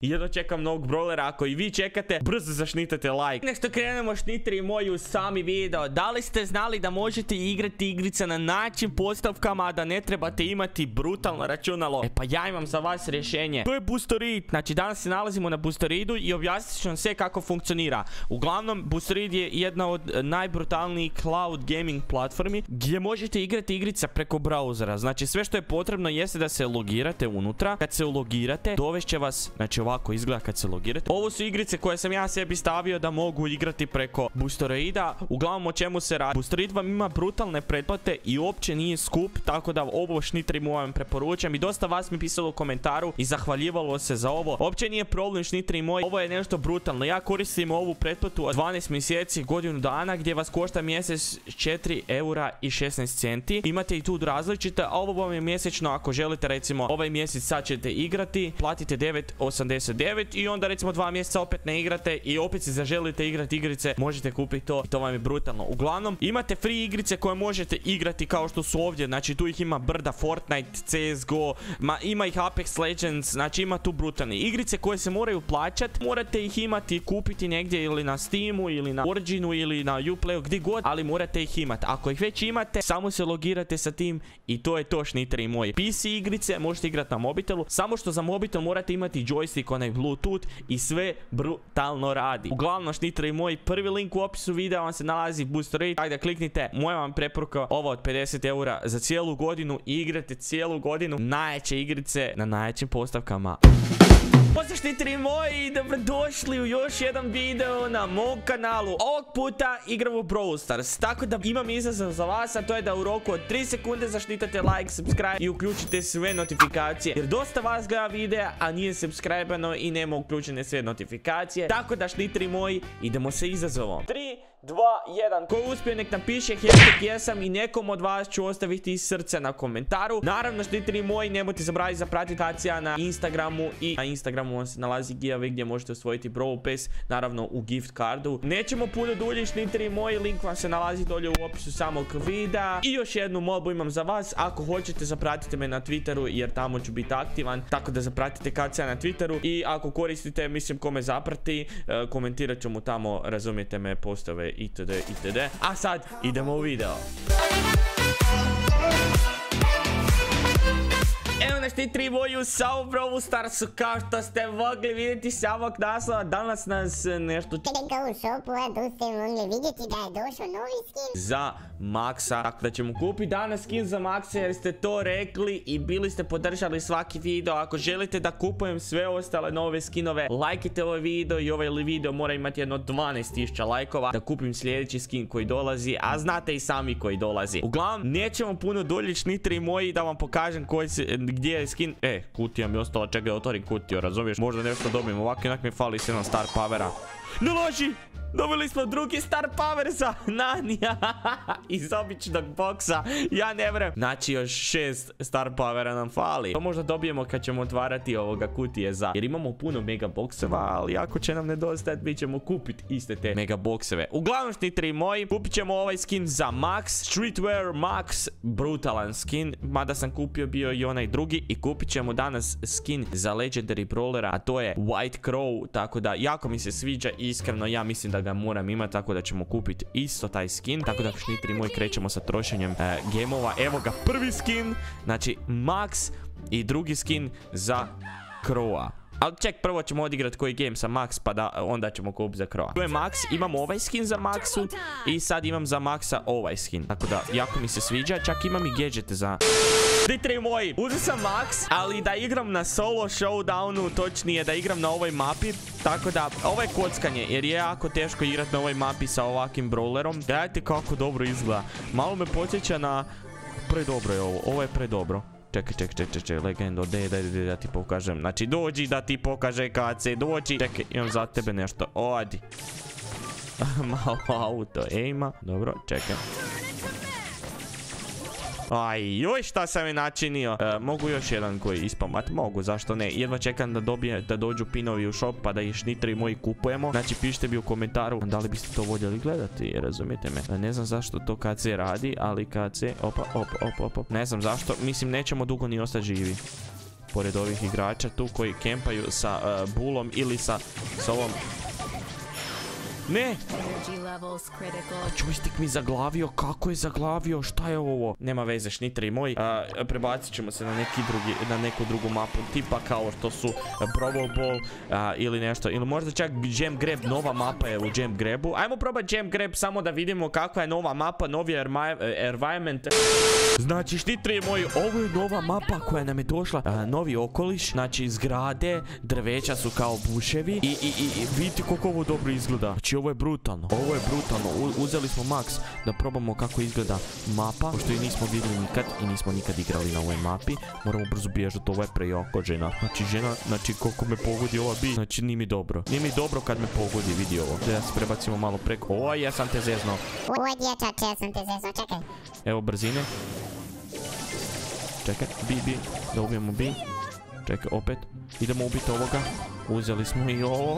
I jedno čekam novog brawlera. Ako i vi čekate, brzo zašnitate like. Nek što krenemo, šnitri moji, u sami video. Da li ste znali da možete igrati igrice na način postavkama, a da ne trebate imati brutalno računalo? E pa ja imam za vas rješenje. To je Boosteroid. Znači danas se nalazimo na Boosteroidu i objasnit ću vam sve kako funkcionira. Uglavnom, Boosteroid je jedna od najbrutalnijih cloud gaming platformi gdje možete igrati igrice preko brauzera. Znači sve što je potrebno jeste da se logirate unutra. Kad se ulogirate, dovešće vas, znači ovako izgleda kad se logirate. Ovo su igrice koje sam ja sebi stavio da mogu igrati preko Boosteroida. Uglavnom o čemu se radi? Boosteroid vam ima brutalne pretplate i uopće nije skup, tako da ovo šnitri vam preporučam. I dosta vas mi pisalo u komentaru i zahvaljivalo se za ovo. Uopće nije problem, šnitri moj, ovo je nešto brutalno. Ja koristim ovu pretplatu od 12 mjeseci, godinu dana, gdje vas košta mjesec 4 eura i 16 centi. Imate i tu različite, a ovo vam je mjesečno ako želite, recimo ovaj mjesec sad ćete igrati, platite 9,89 i onda recimo 2 mjeseca opet ne igrate i opet se zaželite igrati igrice, možete kupiti to i to vam je brutalno. Uglavnom, imate free igrice koje možete igrati kao što su ovdje, znači tu ih ima brda, Fortnite, CSGO, ima ih Apex Legends, znači ima tu brutalne igrice koje se moraju plaćati, morate ih imati, kupiti negdje ili na Steamu ili na Originu ili na Uplayu, gdje god, ali morate ih imati. Ako ih već imate, samo se logirate sa tim i to je to, šnitri moji. PC igrice možete igrati na mobitelu, samo što za mobitel morate imati joystick, onaj Bluetooth i sve brutalno radi. Uglavnom, šnitri moji, prvi link u opisu videa vam se nalazi Boosteroid, ajde kliknite, moja vam preporuka ovo od 50 eura za cijelu godinu i igrate cijelu godinu najjače igrice na najjačim postavkama. Pozdrav šnitri moji, dobrodošli u još jedan video na mom kanalu. Ovog puta igramo Brawl Stars, tako da imam izazov za vas, a to je da u roku od 3 sekunde zašnitate like, subscribe i uključite sve notifikacije. Jer dosta vas gleda videa, a nije subscribeno i nema uključene sve notifikacije. Tako da šnitri moji, idemo sa izazovom. 3, 2, 1. Ko uspije nek napiše hashtag jesam i nekom od vas ću ostaviti srce na komentaru. Naravno, šnitri moji, nemojte zaboraviti zapratiti Kacija na Instagramu i na Instagramu vam se nalazi giveaway gdje možete osvojiti Brawl Pass, naravno u gift cardu. Nećemo puno dulje, šnitri moji, link vam se nalazi dolje u opisu samog videa. I još jednu molbu imam za vas, ako hoćete zapratite me na Twitteru jer tamo ću biti aktivan, tako da zapratite Kacija na Twitteru i ako koristite, mislim kome zaprati, komentirat ću mu tamo, razumijete me, postove itd. itd. A sad idemo u video. Evo na štitri moju sa u Brawl Starsu, kao što ste mogli vidjeti samog naslova, danas nas nešto čeka u shopu, a tu ste mogli vidjeti da je došao novi skin za Maxa, tako da ćemo kupiti danas skin za Maxa jer ste to rekli i bili ste podržali svaki video. Ako želite da kupujem sve ostale nove skinove, lajkite ovaj video i ovaj video mora imati jedno 12.000 lajkova da kupim sljedeći skin koji dolazi, a znate i sami koji dolazi. Uglavnom, nećemo puno dulje, šnitri moji, da vam pokažem gdje je skin. Kutija mi je ostala, čekaj da otvorim kutiju, razumiješ, možda nešto dobijem, ovako inak mi fali 7 star powera. Ne loži! Dobili smo drugi star power za Nanija iz običnog boksa. Ja ne vrem. Znači još 6 star powera nam fali. To možda dobijemo kad ćemo otvarati ovoga kutije za. Jer imamo puno mega bokseva, ali ako će nam nedostajati, mi ćemo kupiti iste te mega bokseve. Uglavnom, šnitri moji, kupit ćemo ovaj skin za Max, Streetwear Max, brutalan skin. Mada sam kupio bio i onaj drugi. I kupit ćemo danas skin za Legendary Brawlera, a to je White Crow. Tako da jako mi se sviđa, iskreno ja mislim da ga moram imati, tako da ćemo kupiti isto taj skin. Tako da, šnitri moji, krećemo sa trošenjem gemova. Evo ga prvi skin, znači Max, i drugi skin za Crowa. Ali ček, prvo ćemo odigrati koji game sa Max, pa da onda ćemo kupiti za Crowa. Tu je Max, imam ovaj skin za Maxu i sad imam za Maxa ovaj skin. Tako da, jako mi se sviđa, čak imam i gadgete za... Štitri moji, uzeo sam Max, ali da igram na solo showdownu, točnije da igram na ovoj mapi. Tako da, ovo je kockanje, jer je jako teško igrati na ovoj mapi sa ovakvim brawlerom. Gledajte kako dobro izgleda. Malo me podsjeća na... Predobro je ovo, ovo je predobro. Čekaj, legendo, daj da ti pokažem. Znači, dođi da ti pokaže kad se dođi. Čekaj, imam za tebe nešto, odi. Malo auto aima, dobro, čekaj. Aj, joj, šta sam je načinio. Mogu još jedan koji ispamat? Mogu, zašto ne? Jedva čekam da dođu pinovi u shop pa da ih šnitri moji kupujemo. Znači, pišite mi u komentaru da li biste to voljeli gledati, razumijete me. Ne znam zašto to kad se radi, ali kad se... Opa. Ne znam zašto, mislim nećemo dugo ni ostati živi. pored ovih igrača tu koji kempaju sa bulom ili sa ovom. Ne! Joystick mi zaglavio, kako je zaglavio, šta je ovo? Nema veze, šnitri moj, prebacit ćemo se na neku drugu mapu, tipa kao što su Brawl Ball ili nešto, ili možda čak Jam Grab, nova mapa je u Jam Grabu. Ajmo probati Jam Grab samo da vidimo kakva je nova mapa, novi environment. Znači šnitri moj, ovo je nova mapa koja nam je došla, novi okoliš, znači zgrade, drveća su kao buševi i vidite koliko ovo dobro izgleda. Znači ovo je brutalno, uzeli smo Max da probamo kako izgleda mapa, pošto i nismo vidjeli nikad i nismo nikad igrali na ovoj mapi. Moramo brzo bježati, ovo je prejako žena. Znači koliko me pogodi ova bi, znači nije mi dobro kad me pogodi, vidi ovo. Da se prebacimo malo preko, oj ja sam te zezno. Oj dječače, ja sam te zezno, čekaj. Evo brzine. Čekaj, bi, da ubijemo bi. Čekaj, opet, idemo ubiti ovoga. Uzeli smo i ovo.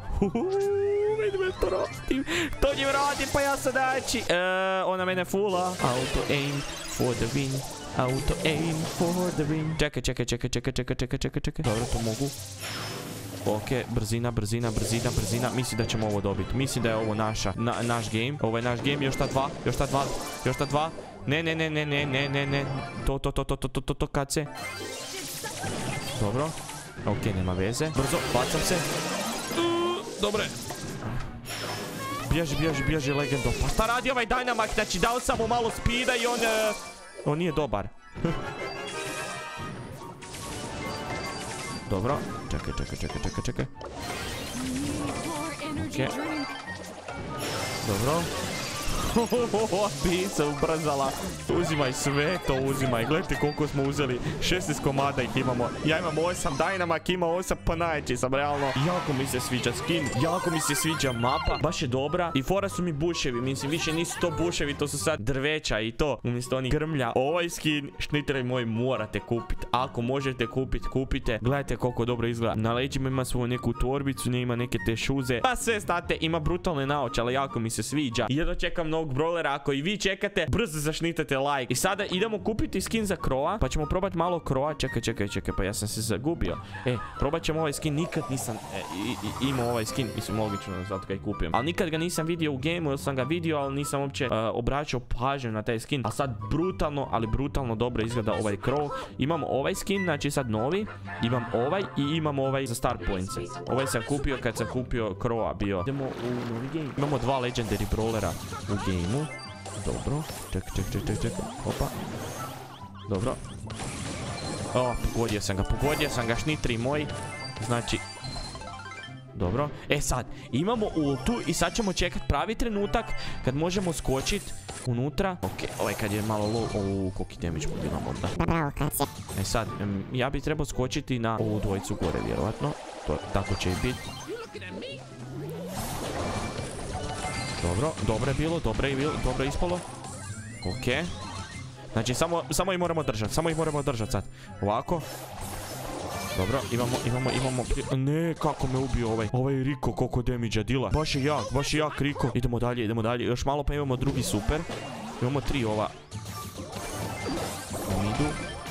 To njim radim, pa ja sad daći. Ona mene fula. Auto aim for the win. Auto aim for the win. Čekaj. Dobro, to mogu. Ok, brzina. Mislim da ćemo ovo dobiti. Mislim da je ovo naš game. Ovo je naš game, još ta dva. Ne. To kad se. Dobro. Ok, nema veze. Brzo, bacam se. Dobre. Bježi legendo. Pa šta radi ovaj Dynamax? Znači dao sam mu malo speeda i on nije dobar. Dobro. Čekaj. Ok. Dobro. Bi se ubrzala. Uzimaj sve, to uzimaj. Gledajte koliko smo uzeli. 16 komada ih imamo. Ja imam 8, Dynamax ima 8, pa najveći sam realno. Jako mi se sviđa skin, jako mi se sviđa mapa. Baš je dobra. I fora su mi buševi. Mislim, više nisu to buševi, to su sad drveća i to. Umjesto onih grmlja. Ovaj skin, šniteri moji, morate kupiti. Ako možete kupiti, kupite. Gledajte koliko dobro izgleda. Na leđima ima svoju neku torbicu, ne ima neke te šuze. Pa sve znate, ima brutalne naočale, jako mi se sviđa. I jedno čekam novog brawlera, ako i vi čekate, brzo zašnitate like. I sada idemo kupiti skin za Crowa, pa ćemo probati malo Crowa. Čekaj, pa ja sam se zagubio. Probat ćemo ovaj skin, nikad nisam imao ovaj skin, mislim logično zato ga i kupim. Ali nikad ga nisam vidio u gameu, ili sam ga vidio, ali nisam uopće obraćao pažnju na taj skin. A sad brutalno, ali brutalno dobro izgleda ovaj Crow. Imam ovaj skin, znači sad novi. Imam ovaj i imam ovaj za star points. Ovaj sam kupio kad sam kupio Crowa bio. Idemo u novi game. Imamo dva legendary brawlera u gameu. Dobro. Čekaj. Opa. Dobro. Pogodio sam ga, šnitri moj. Znači... Dobro. Sad, imamo ultu i sad ćemo čekati pravi trenutak kad možemo skočiti unutra. Ok, ovaj kad je malo low... koliki damage imamo onda. Bravo, kad se... Sad, ja bi trebao skočiti na ovu dvojicu gore, vjerovatno. Tako će i biti. Dobro je bilo, dobro je ispalo. Ok. Znači, samo ih moramo držati, sad. Ovako. Dobro, imamo... Ne, kako me ubio ovaj Rico, koliko damage-a dila. Baš je jak Rico. Idemo dalje. Još malo pa imamo drugi super. Imamo 3 ova. Idu.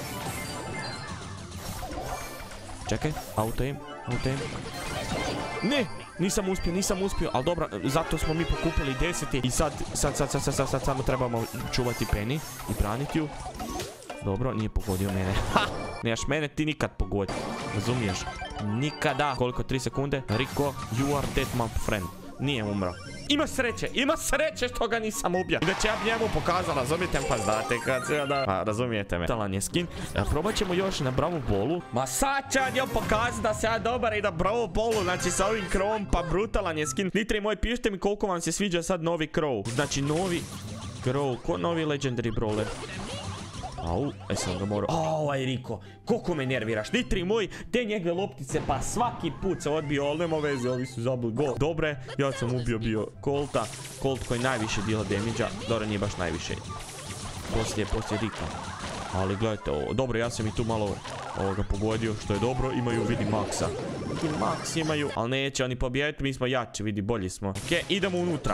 Čekaj, auto aim. Ne! Nisam uspio, ali dobro, zato smo mi pokupili 10 i sad samo trebamo čuvati Penny i braniti ju. Dobro, nije pogodio mene. Ha! Nemaš mene ti nikad pogodi. Razumiješ? Nikada. Koliko? 3 sekunde? Rico, you are dead my friend. Nije umro. Ima sreće što ga nisam ubio. I da će ja njemu pokazao, razumijete? Pa znate kad se da... razumijete me. Talan je skin. Probat ćemo još na Brawl Ballu. Ma sad će njemu pokazati da se ja dobar i na Brawl Ballu. Znači sa ovim Crowom, pa brutalan je skin. Nitri moj, pišite mi koliko vam se sviđa sad novi Crow. Znači novi Crow. Ko novi legendary brawler? Au, sam ga morao. Ovaj Rico, koliko me nerviraš. Nitri moj, te njegove loptice, pa svaki put se odbio, ali nema veze, ovi su zabili gol. Dobre, ja sam ubio bio Colta. Colt koji najviše dila damage-a, dobro nije baš najviše. Poslije Rico. Ali gledajte ovo, dobro, ja sam i tu malo ovoga pogodio, što je dobro, imaju, vidi, Maxa. Max imaju, ali neće oni pobijeti, mi smo jači, vidi, bolji smo. Ok, idemo unutra.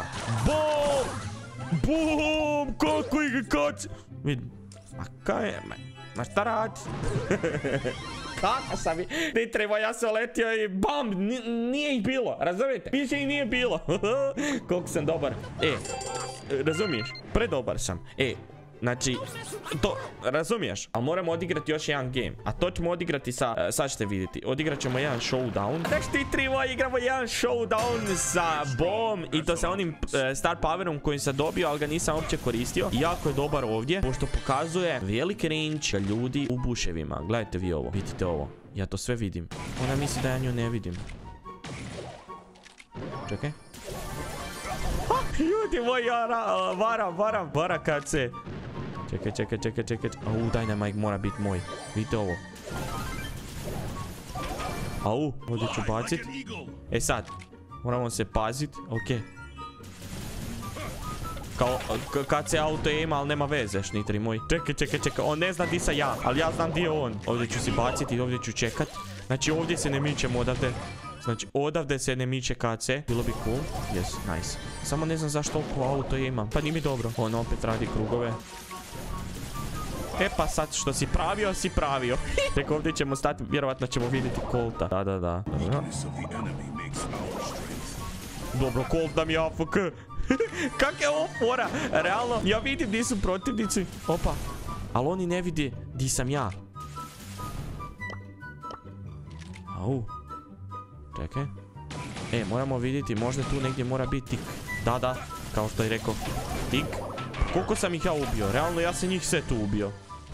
Bum! Kako ih kač! Vidi. Ma kaj je, ma šta radi? Kako sam ne treba, ja sam letio i bam, nije ih bilo, razumijete? Više ih nije bilo. Koliko sam dobar. Razumiješ? Predobar sam. Znači, to, razumiješ? Ali moramo odigrati još jedan game. A to ćemo odigrati sa, sad ćete vidjeti. Odigrat ćemo jedan showdown. Znači ti trivo igramo jedan showdown sa Bom. I to sa onim star powerom kojim sam dobio, ali ga nisam uopće koristio. I jako je dobar ovdje, pošto pokazuje velik range ljudi u buševima. Gledajte vi ovo, vidite ovo. Ja to sve vidim. Ona misli da ja nju ne vidim. Čekaj. Ljudi moji, ja varam kad se... Čekaj. Dynamite mora biti moj. Vidite ovo. Ovdje ću bacit. Sad. Moramo se pazit. Ok. Kao, kad se auto ima, ali nema veze, šnitri moj. Čekaj. On ne zna di sam ja, ali ja znam di je on. Ovdje ću si baciti i ovdje ću čekat. Znači, ovdje se ne mičem odavde. Znači, odavde se ne miče KC. Bilo bi cool. Yes, nice. Samo ne znam zašto oko auto imam. Pa nije mi dobro. On opet radi krugove. Pa sad što si pravio. Tek ovdje ćemo stati, vjerovatno ćemo vidjeti Colta. Da. Dobro, Colt nam je AFK. Kak je ovo fora? Realno, ja vidim di su protivnici. Opa. Ali oni ne vidi di sam ja. Čekaj. Moramo vidjeti, možda tu negdje mora biti tik. Da, kao što je rekao. Tik. Koliko sam ih ja ubio? Realno, ja sam njih sve tu ubio.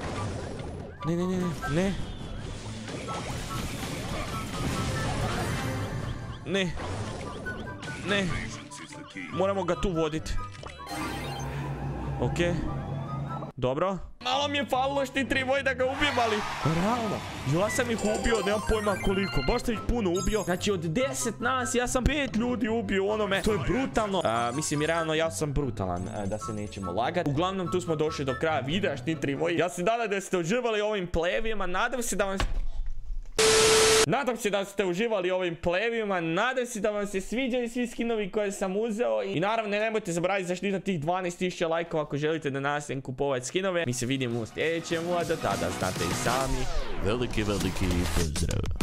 Ne. Moramo ga tu voditi. Ok. Dobro. Malo mi je falilo štitri moj da ga ubijem, ali... Realno. Ja sam ih ubio, nemam pojma koliko. Baš sam ih puno ubio. Znači od 10 nas, ja sam 5 ljudi ubio onome. To je brutalno. Mislim, realno, ja sam brutalan. Da se nećemo lagati. Uglavnom, tu smo došli do kraja videa, štitri moji. Ja se nadam da ste uživali ovim plevijama. Nadam se da ste uživali ovim plevima. Nadam se da vam se sviđaju svi skinovi koje sam uzeo. I naravno nemojte zaboraviti zaštititi tih 12.000 lajkova ako želite da nastavim kupovati skinove. Mi se vidimo u sljedećem, a do tada znate i sami. Veliki pozdrav.